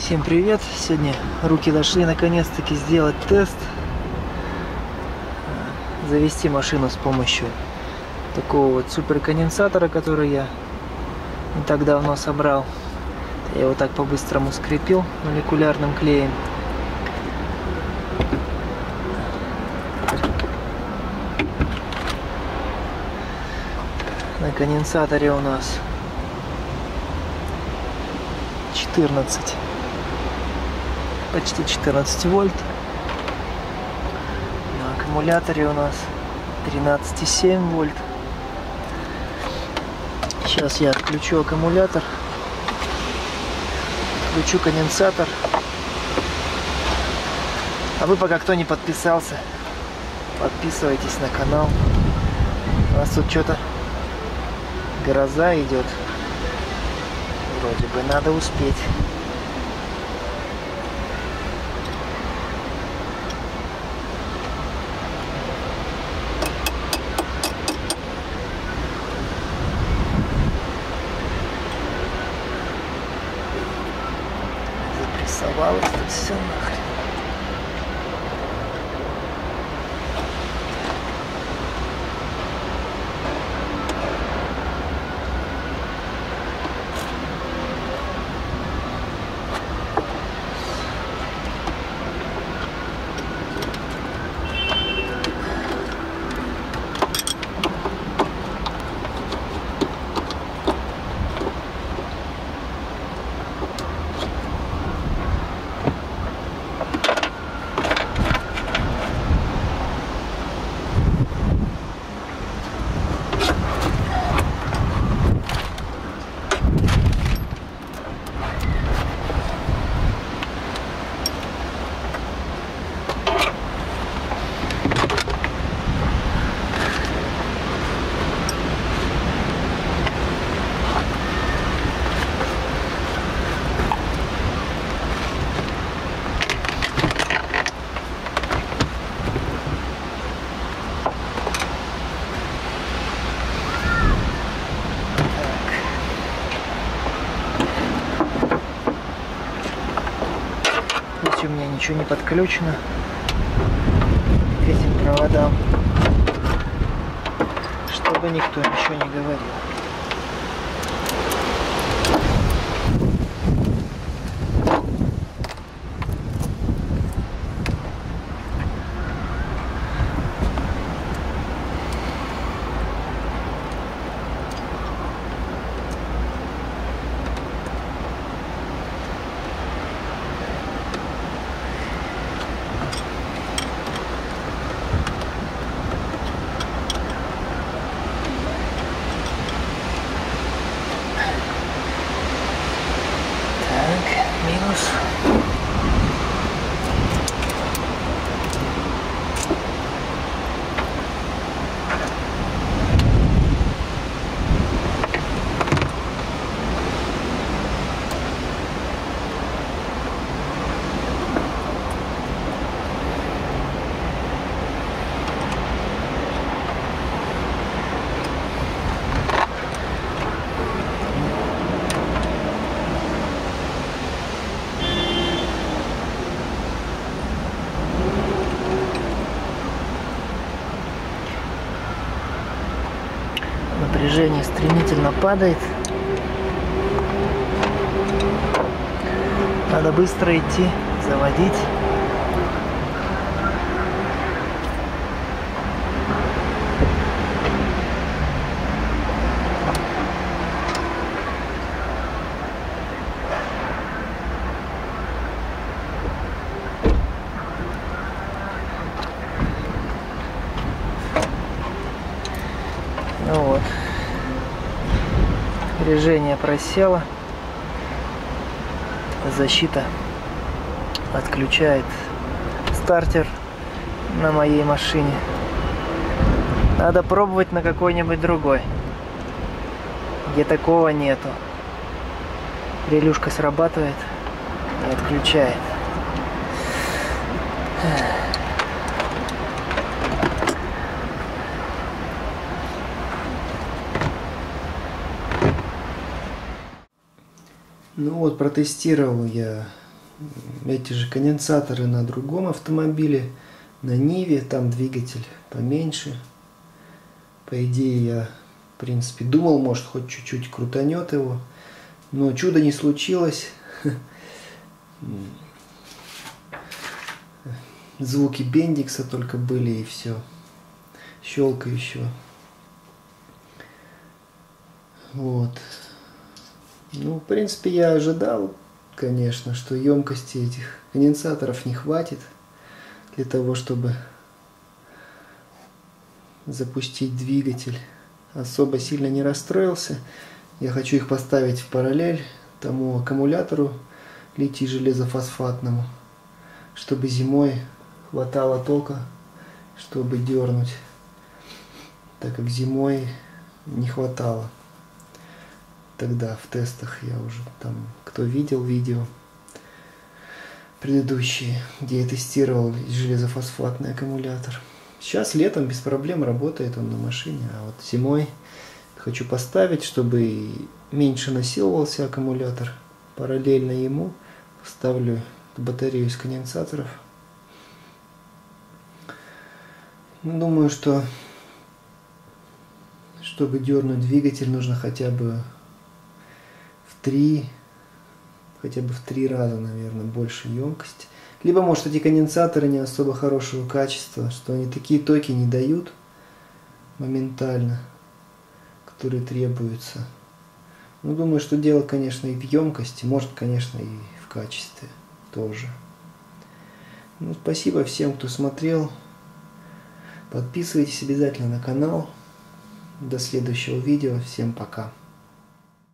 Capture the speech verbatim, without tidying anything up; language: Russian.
Всем привет! Сегодня руки дошли наконец-таки сделать тест, завести машину с помощью такого вот суперконденсатора, который я не так давно собрал. Я его так по-быстрому скрепил молекулярным клеем. На конденсаторе у нас четырнадцать, почти четырнадцать вольт. На аккумуляторе у нас тринадцать и семь вольт. Сейчас я отключу аккумулятор, включу конденсатор. А вы пока кто не подписался, подписывайтесь на канал. У нас тут что-то гроза идет. Вроде бы надо успеть. Запрессовалось тут все нахрен. У меня ничего не подключено к этим проводам, чтобы никто ничего не говорил. Минус. Напряжение стремительно падает. Надо быстро идти, заводить. Ну вот. Напряжение просело. Защита отключает стартер на моей машине. Надо пробовать на какой-нибудь другой, где такого нету. Релюшка срабатывает и отключает. Ну вот, протестировал я эти же конденсаторы на другом автомобиле, на Ниве, там двигатель поменьше. По идее, я, в принципе, думал, может, хоть чуть-чуть крутанет его, но чуда не случилось. Звуки бендикса только были, и все. Щелкающего. Вот. Ну, в принципе, я ожидал, конечно, что емкости этих конденсаторов не хватит для того, чтобы запустить двигатель. Особо сильно не расстроился. Я хочу их поставить в параллель тому аккумулятору литий-железофосфатному, чтобы зимой хватало тока, чтобы дернуть, так как зимой не хватало. Тогда в тестах я уже там, кто видел видео предыдущие, где я тестировал железофосфатный аккумулятор. Сейчас летом без проблем работает он на машине, а вот зимой хочу поставить, чтобы меньше насиловался аккумулятор. Параллельно ему ставлю батарею из конденсаторов. Думаю, что чтобы дернуть двигатель, нужно хотя бы в три, хотя бы в три раза, наверное, больше емкость. Либо, может, эти конденсаторы не особо хорошего качества, что они такие токи не дают моментально, которые требуются. Ну, думаю, что дело, конечно, и в емкости, может, конечно, и в качестве тоже. Ну, спасибо всем, кто смотрел. Подписывайтесь обязательно на канал. До следующего видео. Всем пока.